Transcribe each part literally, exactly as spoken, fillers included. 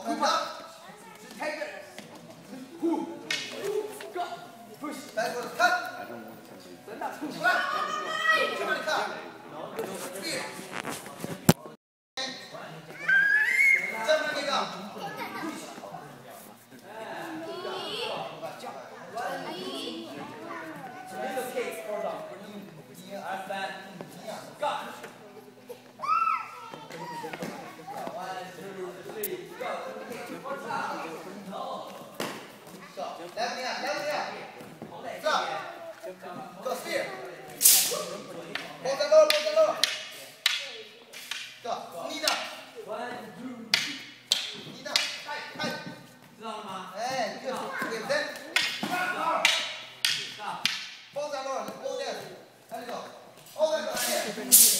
Stand up. Take it. Go. Push. Backward cut. I don't want somebody. Stand up. Push. Somebody cut. Here. Somebody go. Left knee up, left knee up. Stop. Go spear. Hold the lower, hold the lower. Go. Knee down. Knee down. Tight, tight. Hey, good. Okay, then. Hold that lower, hold there. Let it go. Hold that lower here.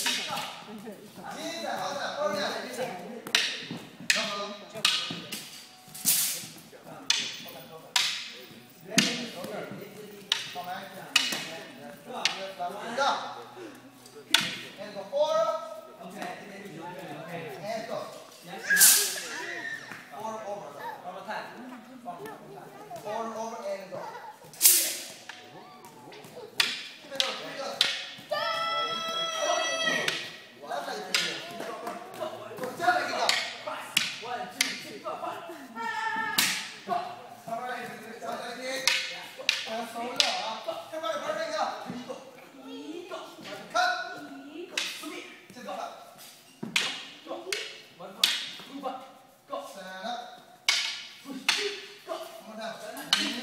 Knee down, hold that, hold that. No, no, no. Stop. And go forward. Okay. And go. Forward over. Forward over and go. Keep it up. Keep it up. Left leg. Go. Jump like it up. One, two, three, four, five. Go. All right. Jump like it. That's so low. Come on, hurry up. Stand up. Push. Go. Come on down.